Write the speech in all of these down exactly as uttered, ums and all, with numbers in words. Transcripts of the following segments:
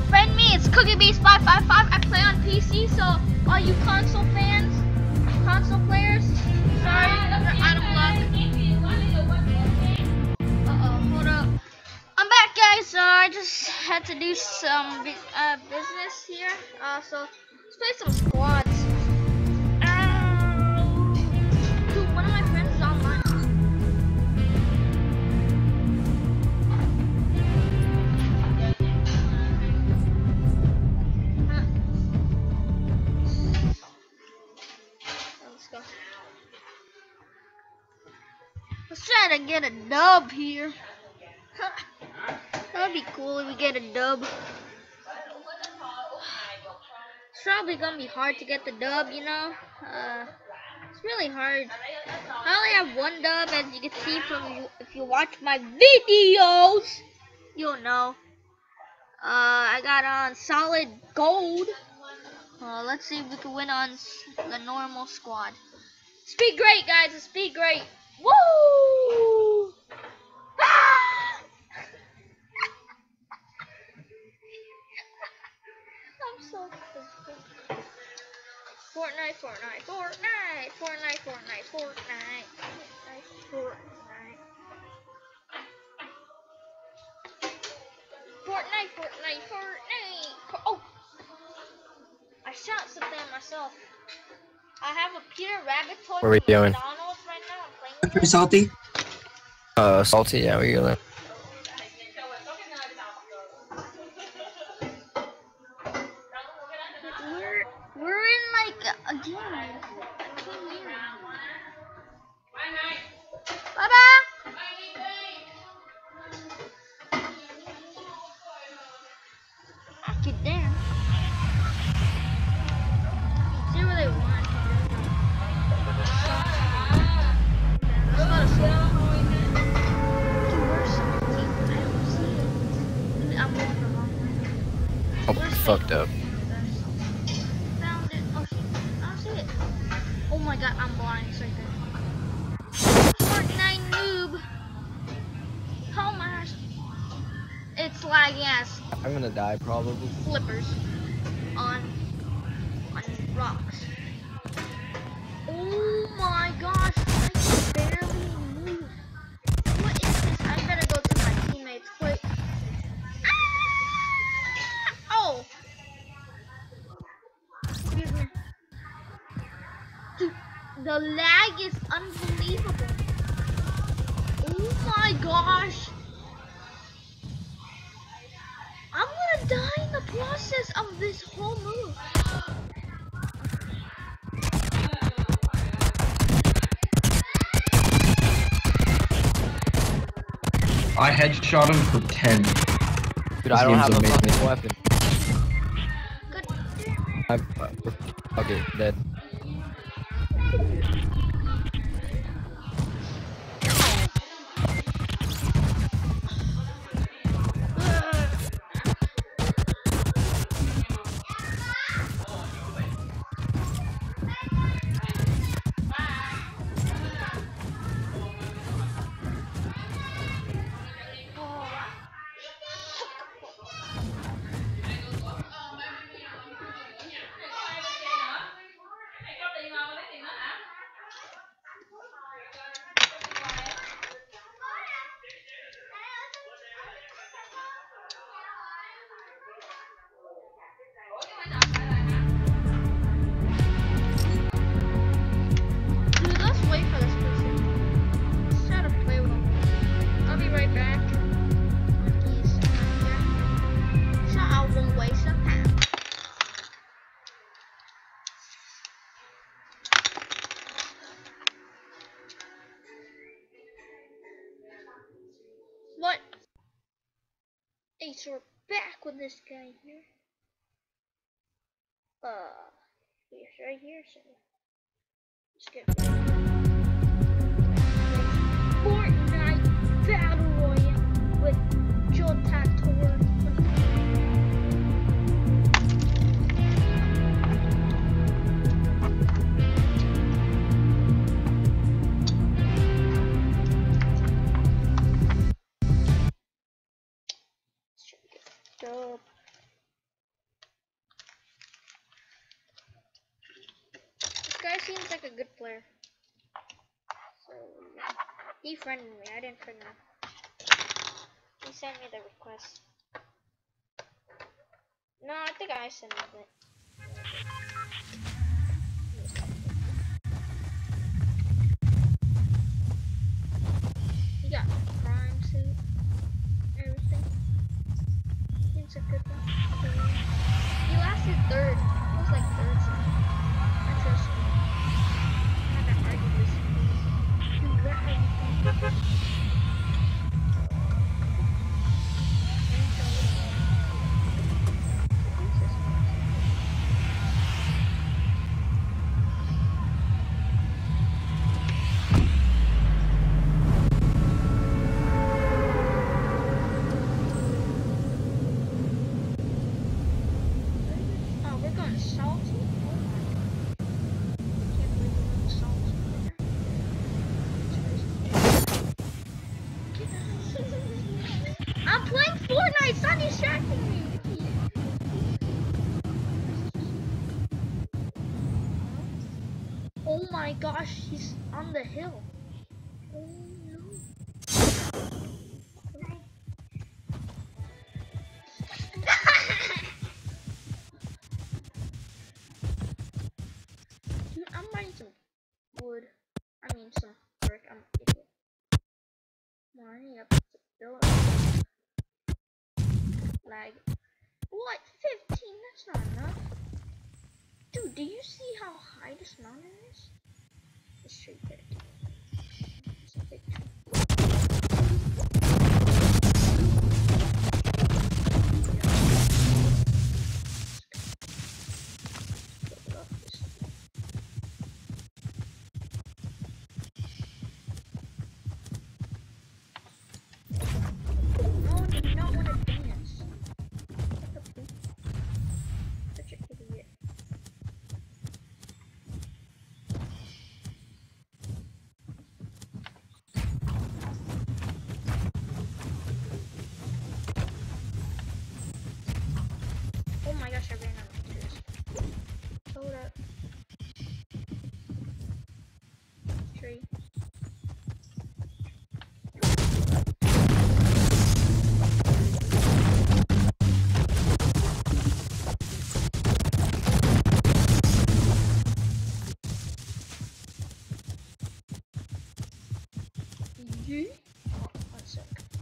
Friend me, it's CookieBeast five five five. I play on P C, so all you console fans, console players, sorry, you're out of luck. Uh-oh, hold up. I'm back, guys. So I just had to do some uh, business here. Uh, so let's play some squads. Uh, dude, one of my friends is online. Let's go. Let's try to get a dub here. That'd be cool if we get a dub. It's probably gonna be hard to get the dub, you know. Uh, it's really hard. I only have one dub, as you can see from if you watch my videos, you'll know. Uh, I got on solid gold. Uh, let's see if we can win on the normal squad. Speed great, guys. It's speed great. Woo! Ah! I'm so stupid. Fortnite, Fortnite, Fortnite, Fortnite, Fortnite, Fortnite, Fortnite, Fortnite, Fortnite, Fortnite. Oh, I shot something at myself. I have a Peter Rabbit toy Where are we from going? McDonald's right now. I'm playing with Pretty it. salty. Uh, salty, yeah, where you going? We're we're in like a, a game. Bye bye. Get there. See where they want. Let's go to sleep. Dude, where's seventeen? I don't see it. I'm going for home. Oh, fucked up. Found it. Oh shit. I don't see it. Oh my god, I'm blind. It's right there. Fortnite noob. Oh my gosh. It's lagging ass I'm gonna die probably. flippers on on rocks. Oh my gosh, I can barely move. What is this? I better go to my teammates quick. Ah! Oh! Excuse me. Dude, the lag is unbelievable. Oh my gosh. I'm gonna die in the process of this whole move. I headshot him for ten. Dude, This I don't game's have a amazing. fucking weapon. Good. I'm, uh, okay, dead. Dude, let's wait for this person. Let's try to play with him. I'll be right back. Monkeys here. So I won't waste some time. What? Hey, so we're back with this guy here. Uh, he's right here, so let's get Fortnite Battle Royale with Jotator. Let's try to get dub. guy seems like a good player. So yeah. He friended me. I didn't friend him. He sent me the request. No, I think I sent it. He got prime suit, everything. Seems a good one. He lasted third. He was like third. So I trust him. I'm not gonna argue this. You got everything. I'm playing Fortnite, stop distracting me. Oh my gosh, he's on the hill. Oh no. Dude, I'm buying some wood. I mean some brick. I'm an idiot. Money up to build. Lag. What? fifteen? That's not enough. Dude, do you see how high this mountain is? It's straight there. It's a big tree. No, I do not want to dance. What the poop? Such an idiot. Oh my gosh, I ran out of tears. Hold up. Tree. Yeah. Oh, one sec.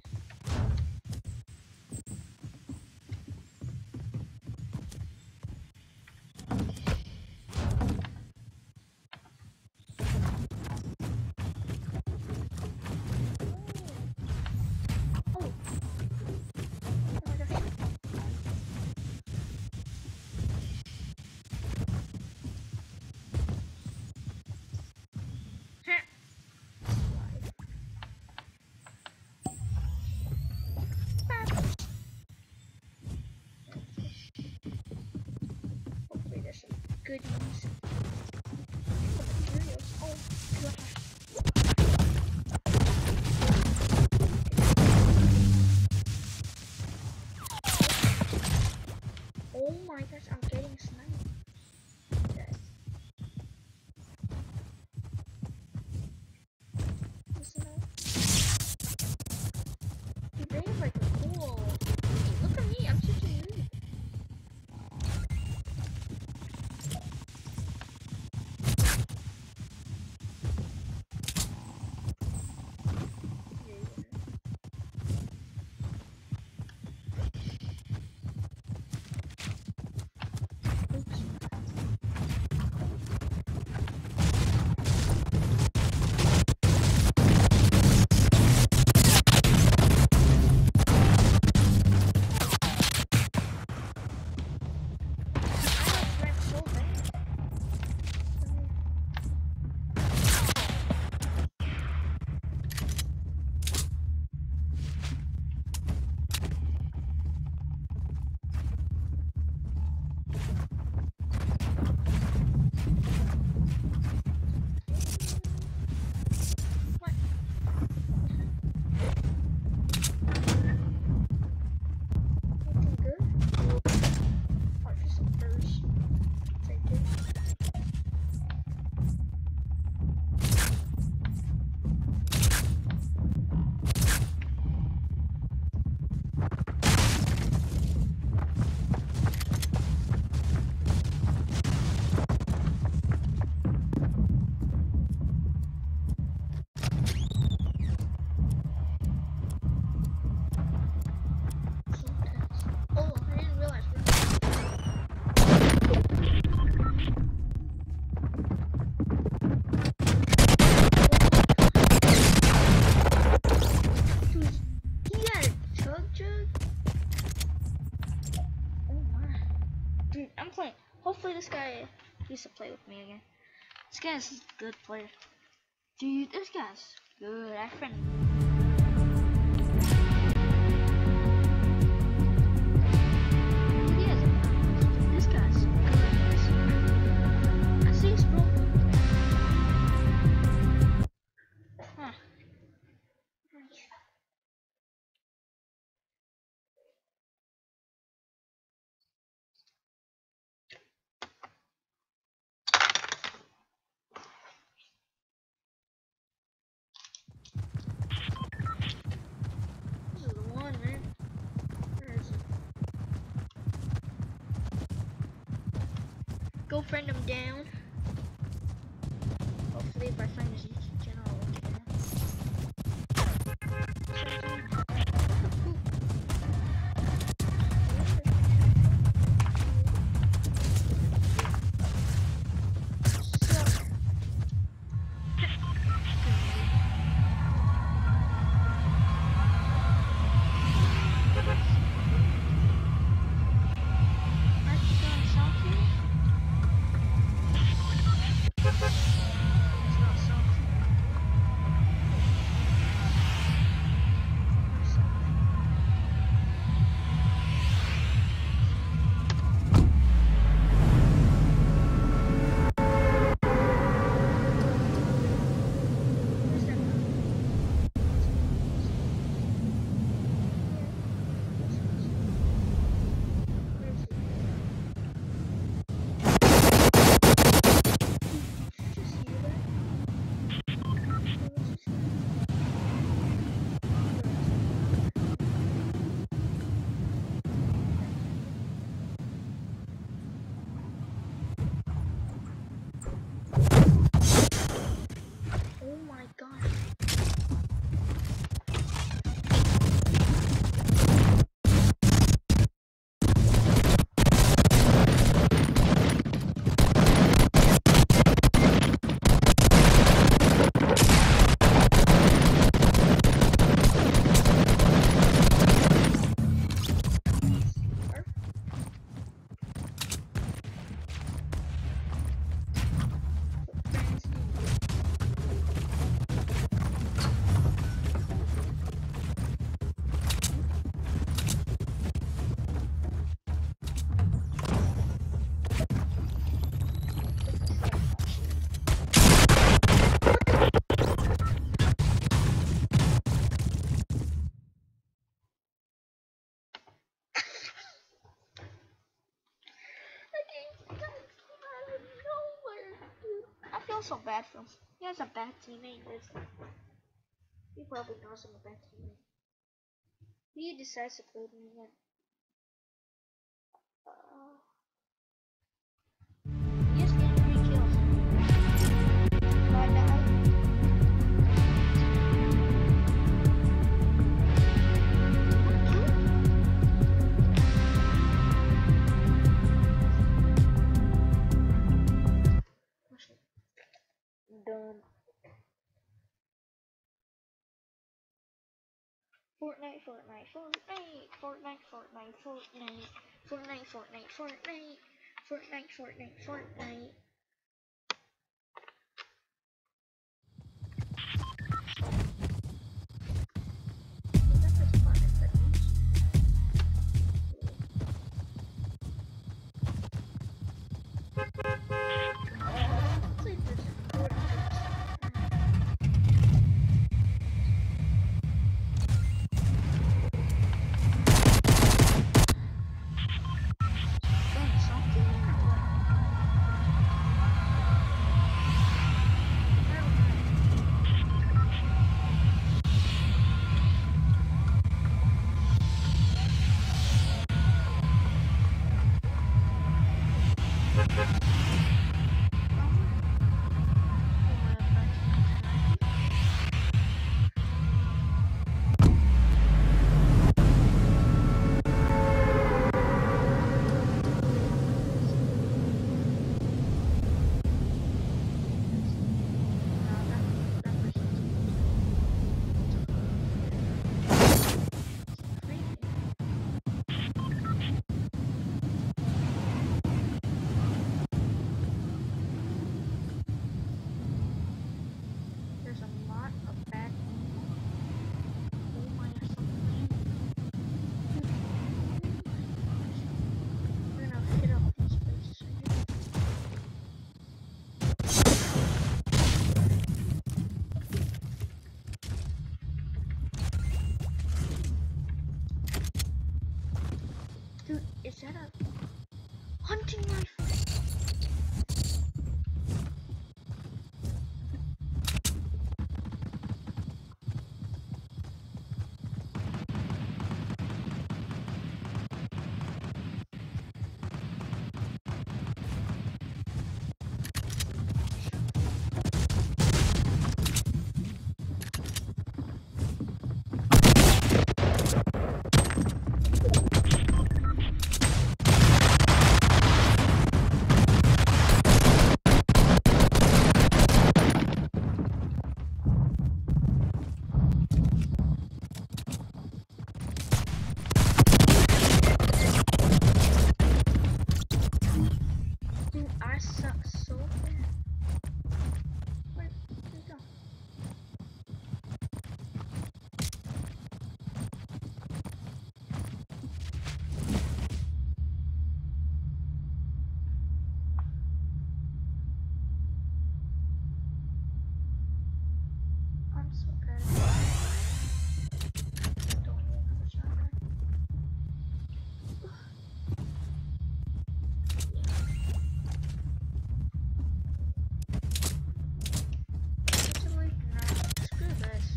Oh. Oh my gosh. Huh. Hopefully there's some goodies. Materials. Oh gosh. Oh my gosh, I'm getting sniped. Dead. Listen up. Dude, they have like a cool. Look at me, I'm such a noob. this guy used to play with me again. This guy's a good player. Dude, this guy's good. I friend. He has a balance. This guy's good. I see his profile. Huh. This is the one, man. Where is it? Go friend him down. Hopefully, if I find his YouTube channel, I'll let you know. Oh my god. I feel so bad for him. He has a bad teammate. He probably knows I'm a bad teammate. He decides to play with me again. Uh, he's getting three kills. If I die, done. Fortnite, Fortnite, Fortnite, Fortnite, Fortnite, Fortnite, Fortnite, Fortnite, Fortnite, Fortnite, Fortnite, Fortnite. hunting rifle. Dude, I suck so bad. Where did he go? I'm so bad. I don't want another shotgun. Actually, no. Screw this.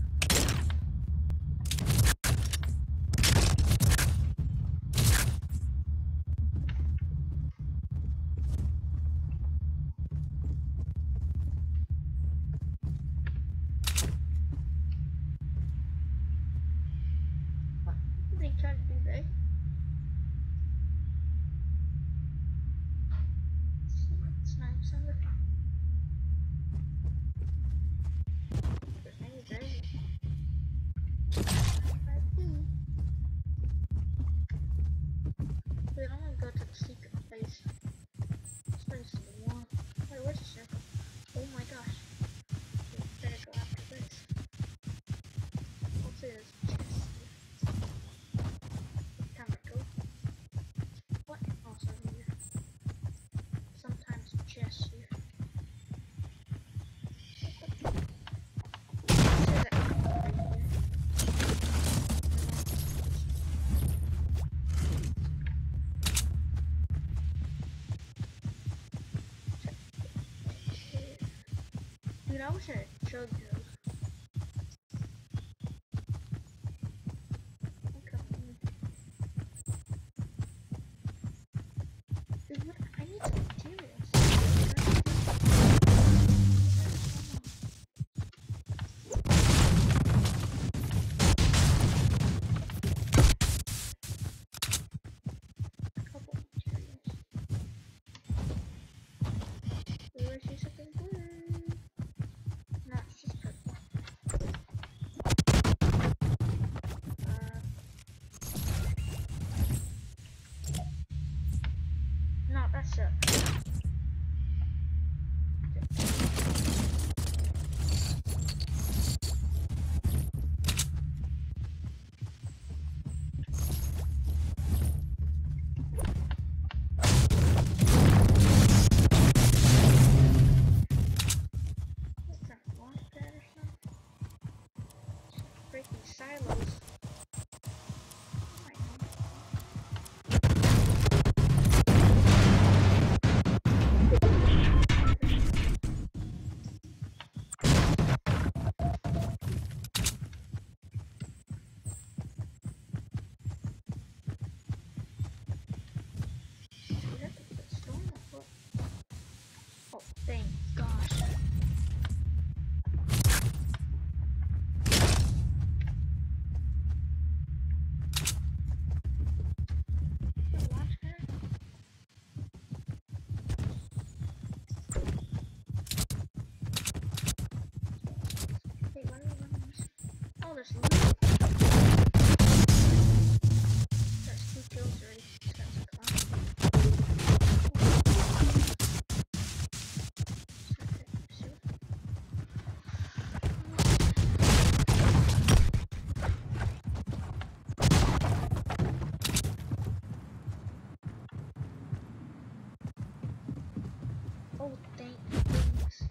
What are they trying to do there? Snipe somebody. Maybe they. Wait, I'm gonna go to the secret place. This place is the one. Wait, where's the circle? Oh my gosh. We better go after this. Hopefully there's a chest here. Time to go. What? Also here. Sometimes chests here. There's that right here. Dude, I wish I had chug those. Okay. Dude, what? I need some materials. A couple materials. Where is something blue? No, it's just purple. Uh, no, that's it. What's that, launch pad or something? Breaking silos. Oh my God. Do we have to put stone or what? Oh, thank gosh. The launch pad? Wait, why are we running this? Oh, there's loot. That's two kills already. That's a clown. Oh, thank goodness.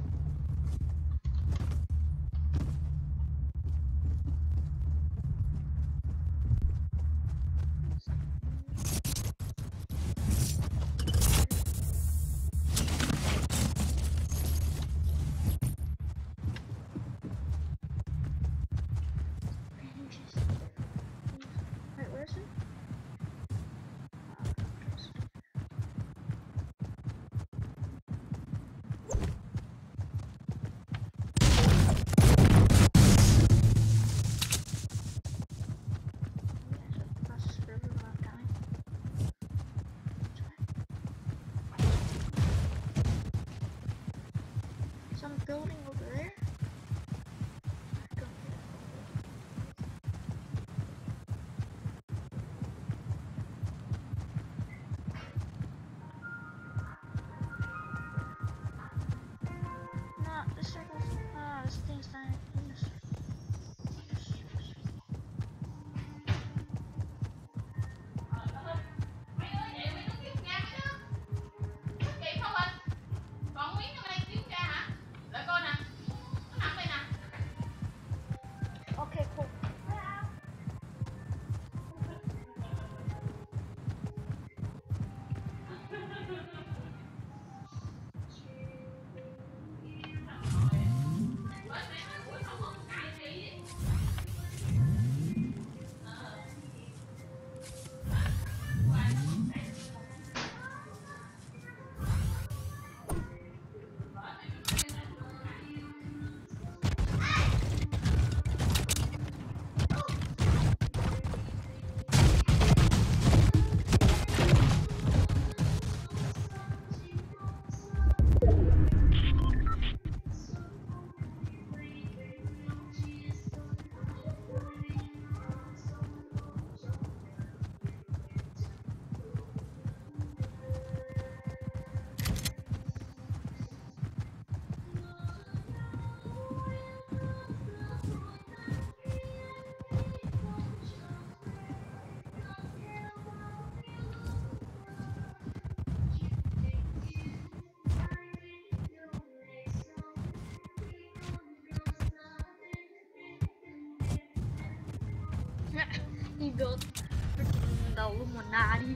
He built freaking the Illuminati.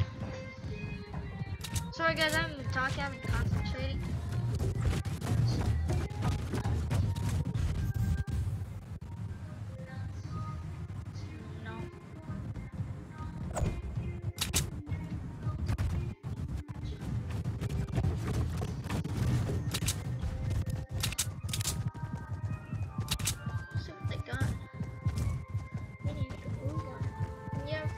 Sorry guys, I haven't been talking, I've been concentrating. No. See what they got. We need to move on. Yeah.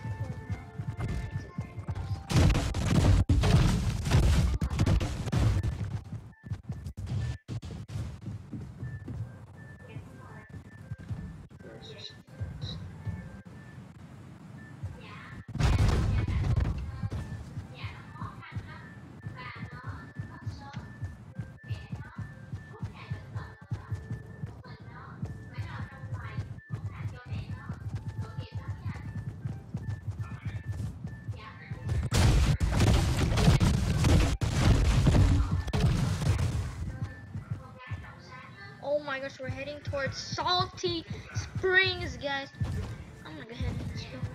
Oh my gosh, we're heading towards Salty Springs, guys. I'm gonna go ahead and let's go.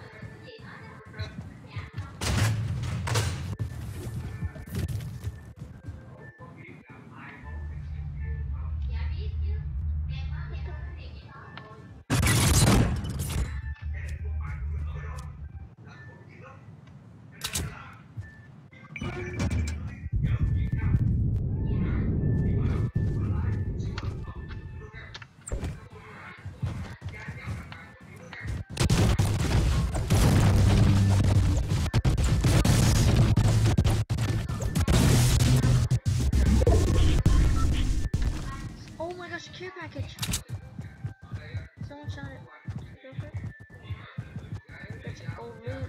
Oh my gosh, care package. Someone shot it. Go for it. That's a gold root.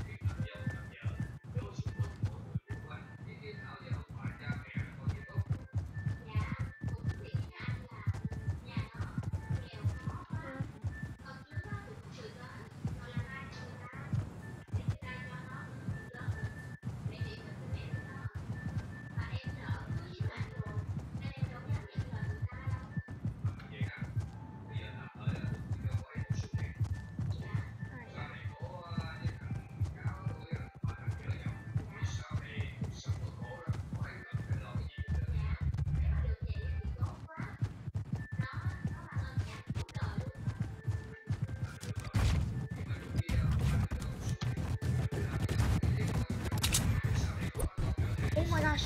Oh my gosh.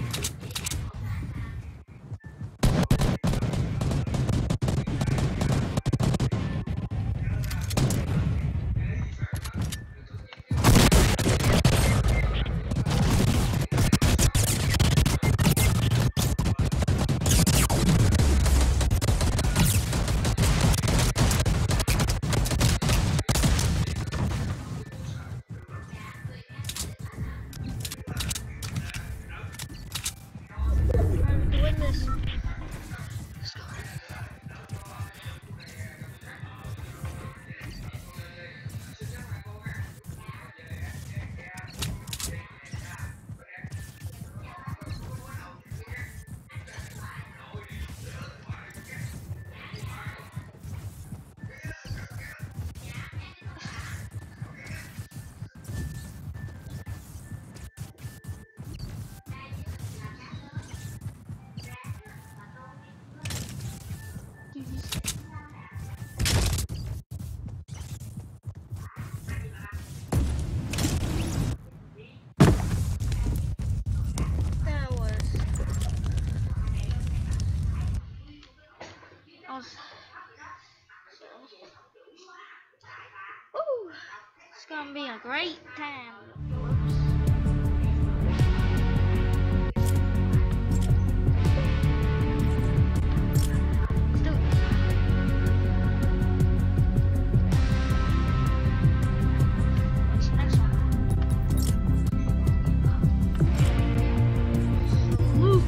I'm doing this. Let's go. That was. I was. Ooh, it's gonna be a great time. Let's do it. What's the next one? Woo.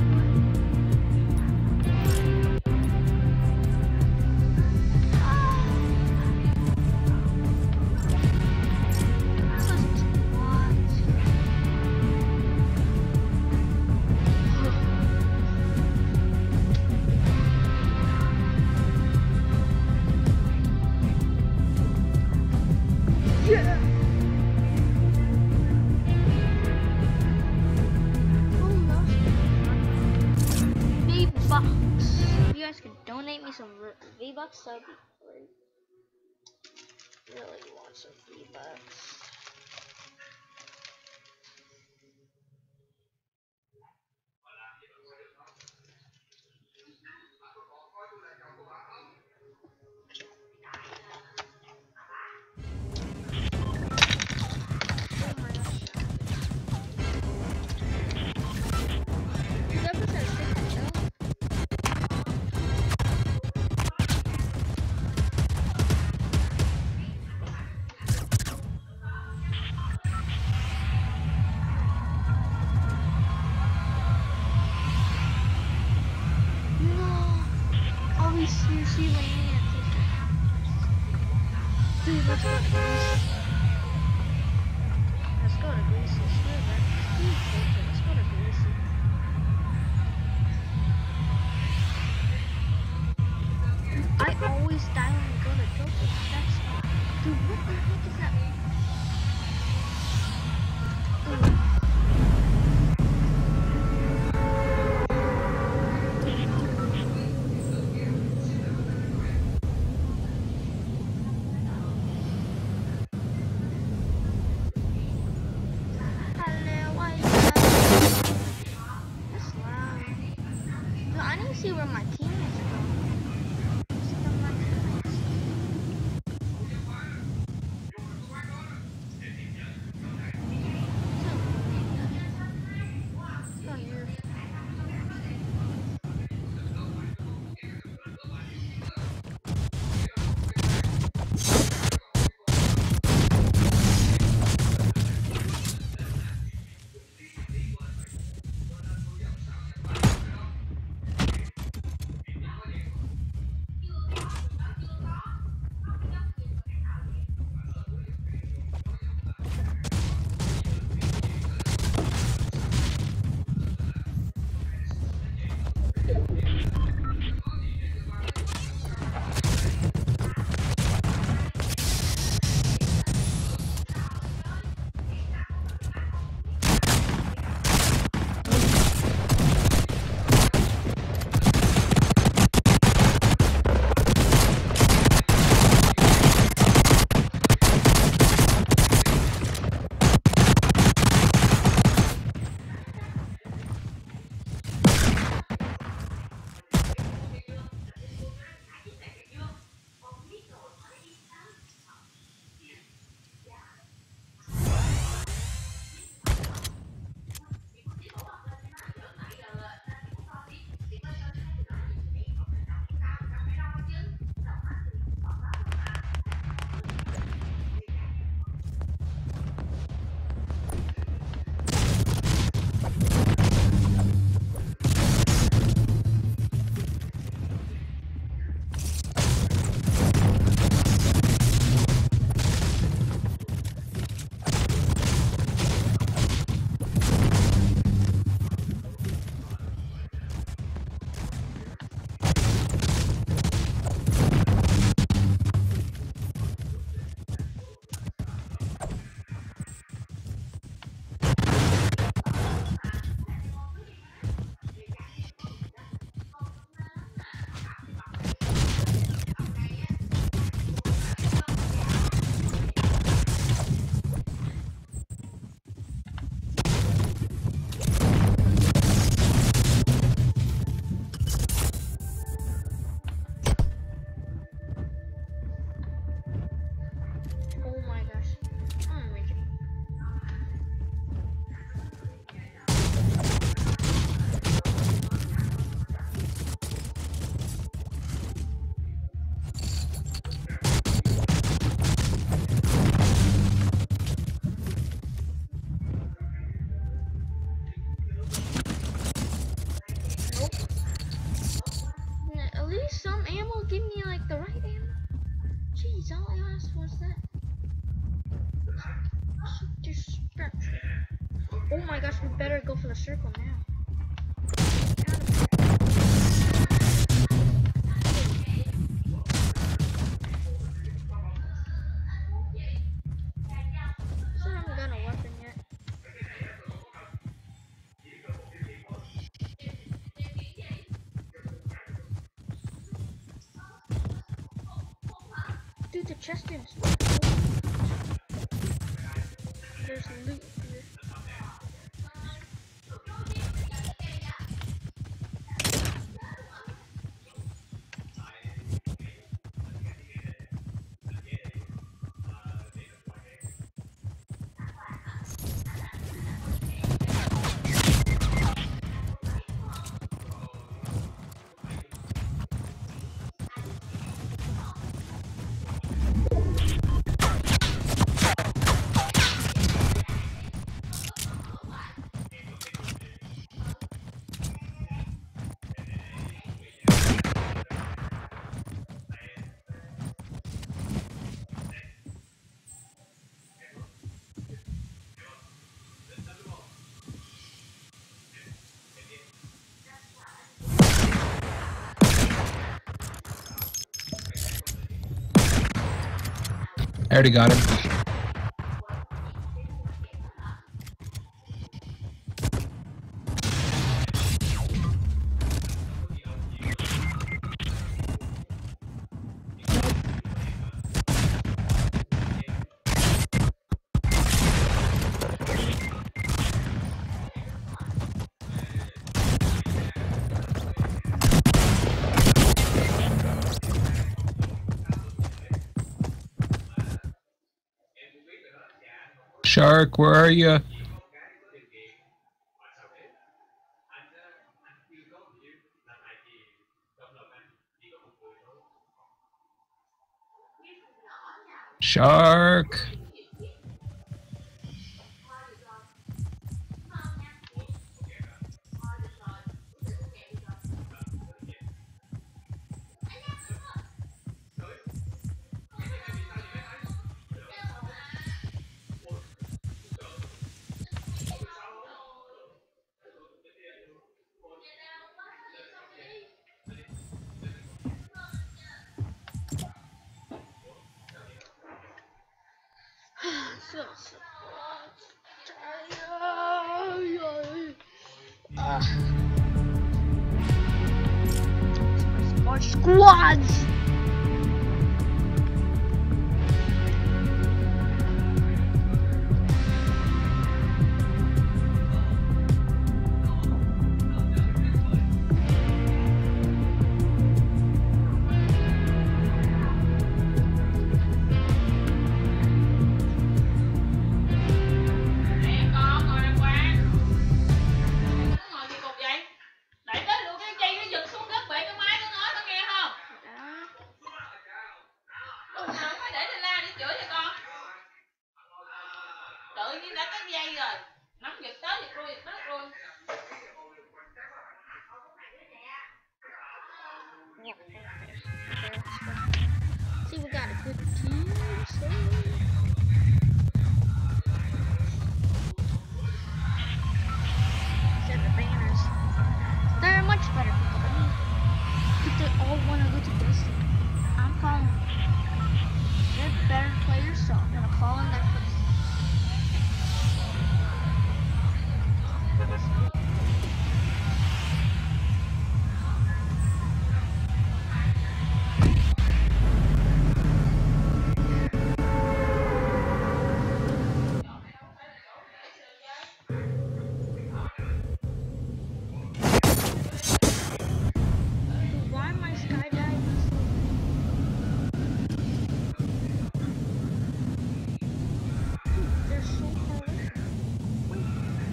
Ah. If you guys could donate me some V-Bucks, that would be great. Really want some V-Bucks. Seriously, dude, let's go to Greece. Let's go to Greece. Screw that. Let's go to Greece. I always die when we go to Tokyo. That's dude. What the heck is that? Ooh. See where my teammates are going. See where my teammates. Oh, you're... Oh my gosh, we better go for the circle now. Still haven't got a weapon yet. Dude, the chest is. There's loot here. I already got him. Shark, where are you? Shark. So, so tired. Uh, more squads. See, we got a good team. So. Except the banners. They're much better people than me. If they all want to go to this, I'm calling them. They're better players, so I'm gonna call in their place. Why am I skydiving? Dude, they're so far away. Wait.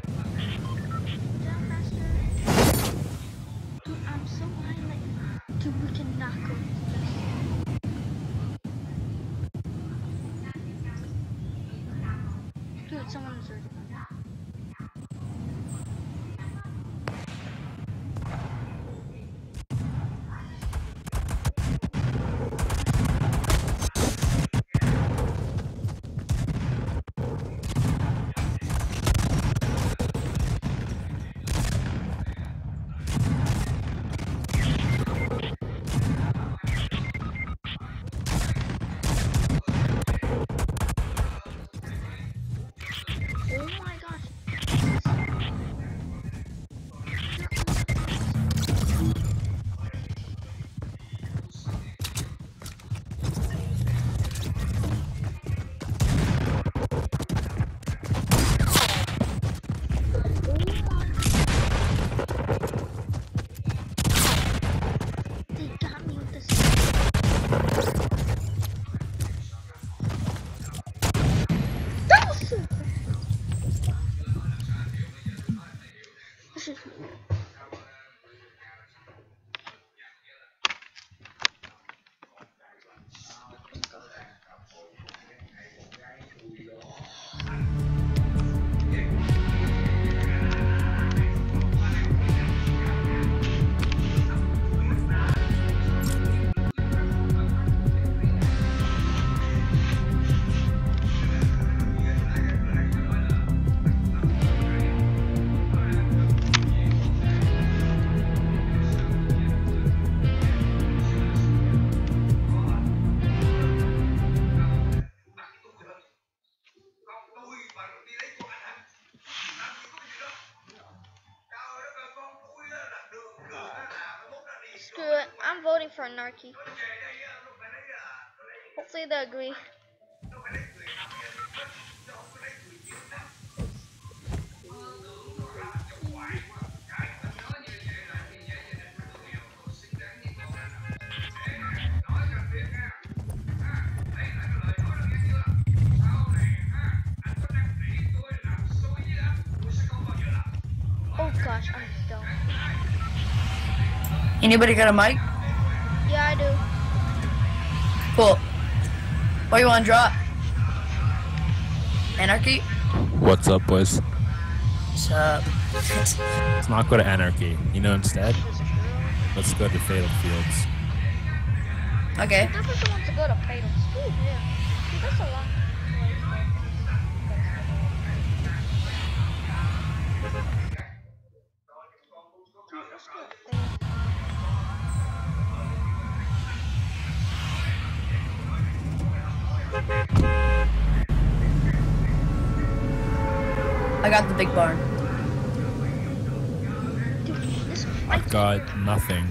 Down faster. Dude, I'm so high, like, dude, we cannot go into this. Dude, someone is already gone. Screw it. I'm voting for Anarchy. Hopefully they agree. Oh gosh, I'm dumb. Anybody got a mic? Yeah, I do. Cool. What do you want to drop? Anarchy? What's up, boys? What's up? Let's not go to Anarchy. You know, instead, let's go to Fatal Fields. Okay. This is the one to go to Fatal. Ooh, yeah. See, that's a long I got the big barn. Dude, this I've got nothing.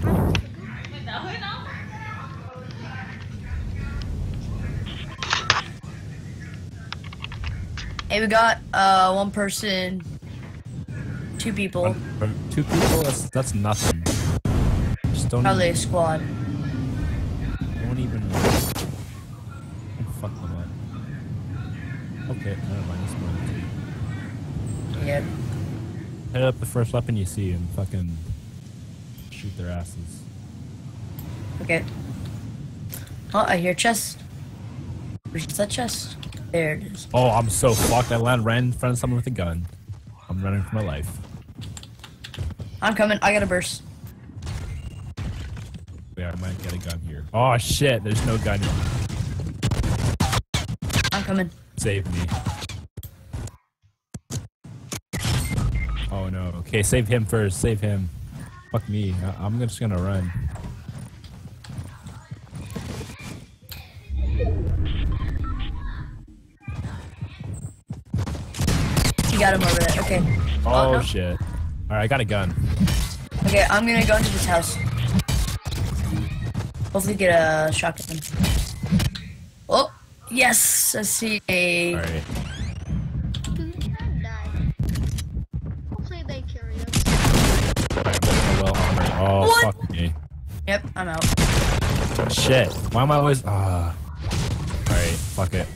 Hey, we got uh one person, two people, One- Two people? That's, that's nothing. Just don't probably a even, squad. don't even don't fuck them up. Okay, never mind. It's fine. Yeah. Hit up the first weapon you see and fucking shoot their asses. Okay. Oh, I hear chest. Where's that chest? There it is. Oh, I'm so fucked. I land ran in front of someone with a gun. I'm running for my life. I'm coming. I got a burst. Yeah, I might get a gun here. Oh shit, there's no gun here. I'm coming. Save me. Oh no. Okay, save him first. Save him. Fuck me. I I'm just gonna run. You got him over there. Okay. Oh, no. shit. Alright, I got a gun. Okay, I'm gonna go into this house. Hopefully get a shotgun. Oh, yes! I see a... Alright. dude can die. Hopefully they carry us. Oh, well armored. Oh, What? fuck me. Yep, I'm out. Shit. Why am I always... Ah. Alright, fuck it.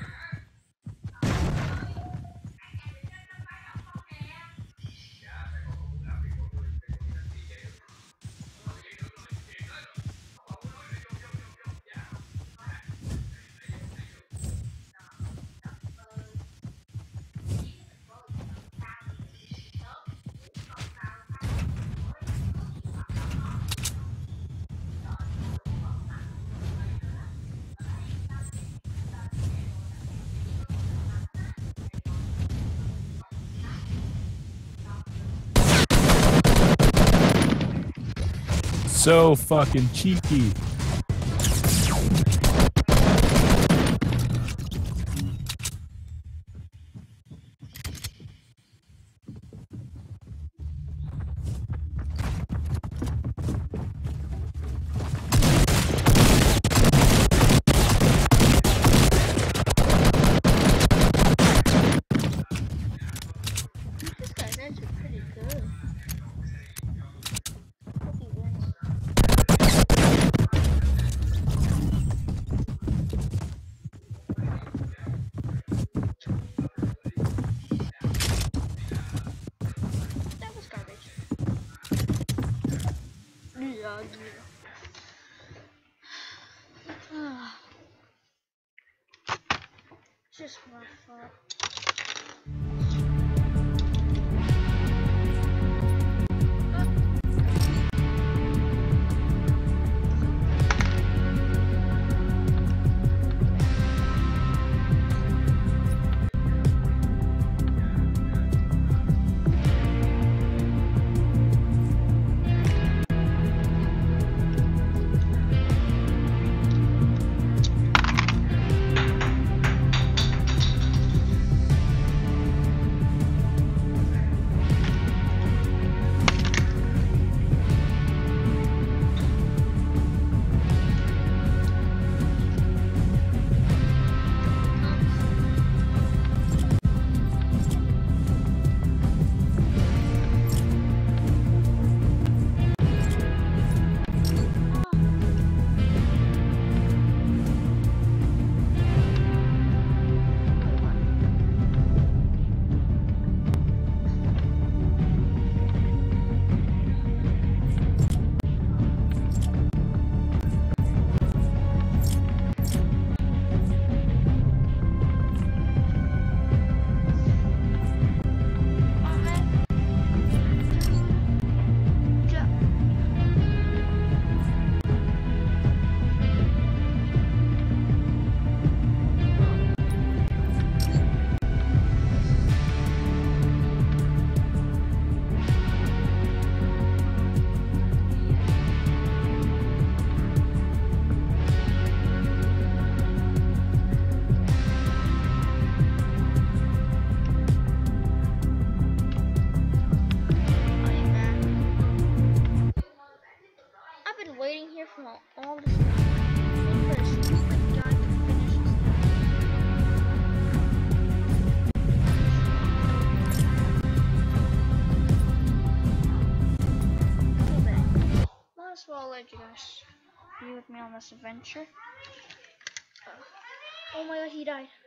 So fucking cheeky. This guy's actually pretty good. Hope he wins. god. It's just my fault. Waiting here for all this time. First, oh my god, to finish this now. Might as well let you guys be with me on this adventure. Oh my god, he died.